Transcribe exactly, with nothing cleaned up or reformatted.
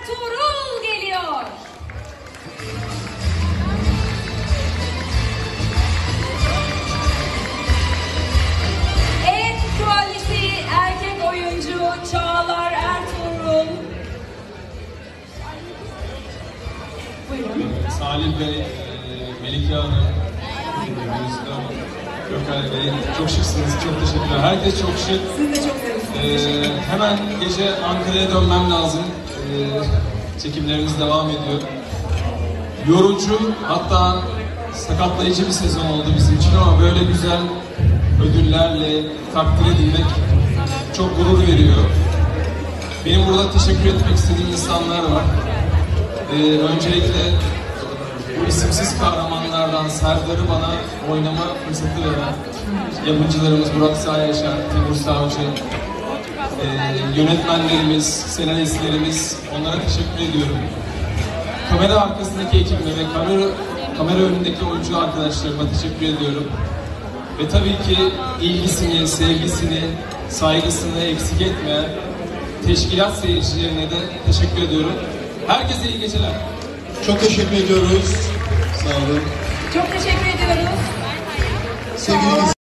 Ertuğrul geliyor. En kualisi erkek oyuncu Çağlar Ertuğrul. Buyurun. Salih Bey, e, Melike Hanım, Gözde Hanım, Gökhan Bey, çok şıksınız, çok teşekkürler. Herkes çok şık. Siz de çok seviyorsunuz. E, hemen gece Ankara'ya dönmem lazım. E, çekimlerimiz devam ediyor. Yorucu, hatta sakatlayıcı bir sezon oldu bizim için ama böyle güzel ödüllerle takdir edilmek çok gurur veriyor. Benim burada teşekkür etmek istediğim insanlar var. Ee, öncelikle bu isimsiz kahramanlardan Serdar'ı bana oynama fırsatı veren yapımcılarımız Burak Sağyaşar, Timur Savcı, ee, yönetmenlerimiz, senaristlerimiz, onlara teşekkür ediyorum. Kamera arkasındaki ekibime ve kamera, kamera önündeki oyuncu arkadaşlarıma teşekkür ediyorum. Ve tabii ki ilgisini, sevgisini, saygısını eksik etmeyen teşkilat seyircilerine de teşekkür ediyorum. Herkese iyi geceler. Çok teşekkür ediyoruz. Sağ olun. Çok teşekkür ediyoruz. Sevgili